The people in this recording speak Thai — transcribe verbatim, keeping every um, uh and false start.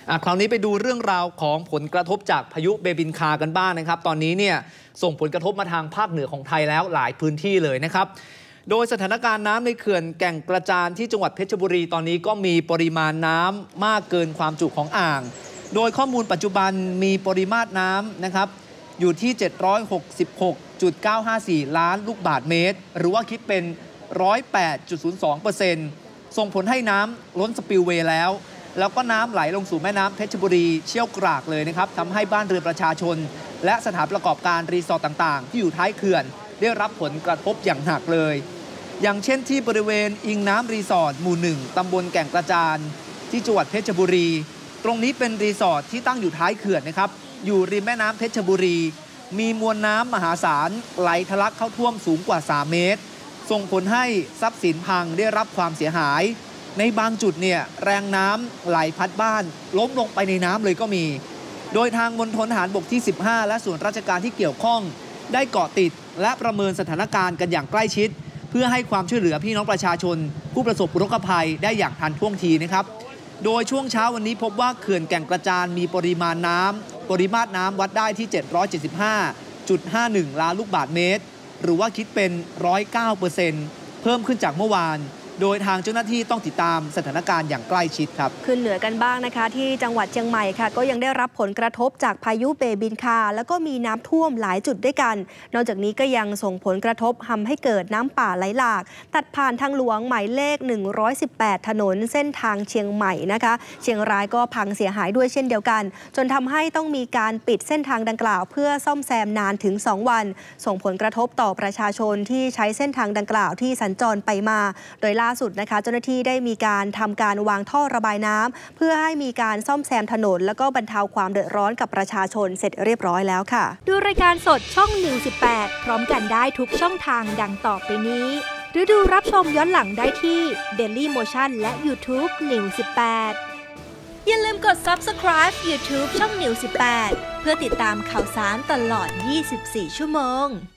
คราวนี้ไปดูเรื่องราวของผลกระทบจากพายุเบบินคากันบ้าง นะครับตอนนี้เนี่ยส่งผลกระทบมาทางภาคเหนือของไทยแล้วหลายพื้นที่เลยนะครับโดยสถานการณ์น้ำในเขื่อนแก่งกระจานที่จังหวัดเพชรบุรีตอนนี้ก็มีปริมาณน้ำมากเกินความจุของอ่างโดยข้อมูลปัจจุบันมีปริมาตรน้ำนะครับอยู่ที่ เจ็ดร้อยหกสิบหกจุดเก้าห้าสี่ ล้านลูกบาศก์เมตรหรือว่าคิดเป็น หนึ่งร้อยแปดจุดศูนย์สองเปอร์เซ็นต์ ส่งผลให้น้ำล้นสปิลเวย์แล้วแล้วก็น้ำไหลลงสู่แม่น้ำเพชรบุรีเชี่ยวกรากเลยนะครับทำให้บ้านเรือนประชาชนและสถานประกอบการรีสอร์ทต่างๆที่อยู่ท้ายเขื่อนได้รับผลกระทบอย่างหนักเลยอย่างเช่นที่บริเวณอิงน้ำรีสอร์ทหมู่หนึ่งตำบลแก่งกระจานที่จังหวัดเพชรบุรีตรงนี้เป็นรีสอร์ทที่ตั้งอยู่ท้ายเขื่อนนะครับอยู่ริมแม่น้ำเพชรบุรีมีมวลน้ำมหาศาลไหลทะลักเข้าท่วมสูงกว่าสามเมตรส่งผลให้ทรัพย์สินพังได้รับความเสียหายในบางจุดเนี่ยแรงน้ำไหลพัดบ้านล้มลงไปในน้ำเลยก็มีโดยทางมณฑลทหารบกที่สิบห้าและส่วนราชการที่เกี่ยวข้องได้เกาะติดและประเมินสถานการณ์กันอย่างใกล้ชิดเพื่อให้ความช่วยเหลือพี่น้องประชาชนผู้ประสบอุทกภัยได้อย่างทันท่วงทีนะครับโดยช่วงเช้าวันนี้พบว่าเขื่อนแก่งกระจานมีปริมาณน้ำปริมาตรน้ำวัดได้ที่ เจ็ดร้อยเจ็ดสิบห้าจุดห้าหนึ่ง ล้านลูกบาศก์เมตรหรือว่าคิดเป็น หนึ่งร้อยเก้าเปอร์เซ็นต์ เพิ่มขึ้นจากเมื่อวานโดยทางเจ้าหน้าที่ต้องติดตามสถานการณ์อย่างใกล้ชิดครับขึ้นเหนือกันบ้างนะคะที่จังหวัดเชียงใหม่ค่ะก็ยังได้รับผลกระทบจากพายุเบบินคาแล้วก็มีน้ำท่วมหลายจุดด้วยกันนอกจากนี้ก็ยังส่งผลกระทบทำให้เกิดน้ำป่าไหลหลากตัดผ่านทางหลวงหมายเลขหนึ่งร้อยสิบแปดถนนเส้นทางเชียงใหม่นะคะเชียงรายก็พังเสียหายด้วยเช่นเดียวกันจนทำให้ต้องมีการปิดเส้นทางดังกล่าวเพื่อซ่อมแซมนานถึงสองวันส่งผลกระทบต่อประชาชนที่ใช้เส้นทางดังกล่าวที่สัญจรไปมาโดยล่าสุดนะคะเจ้าหน้าที่ได้มีการทำการวางท่อระบายน้ำเพื่อให้มีการซ่อมแซมถนนแล้วก็บรรเทาความเดือดร้อนกับประชาชนเสร็จเรียบร้อยแล้วค่ะดูรายการสดช่องนิวสิบแปดพร้อมกันได้ทุกช่องทางดังต่อไปนี้หรือดูรับชมย้อนหลังได้ที่ Daily Motion และ YouTube นิวสิบแปดอย่าลืมกด Subscribe YouTube ช่องนิวสิบแปดเพื่อติดตามข่าวสารตลอดยี่สิบสี่ชั่วโมง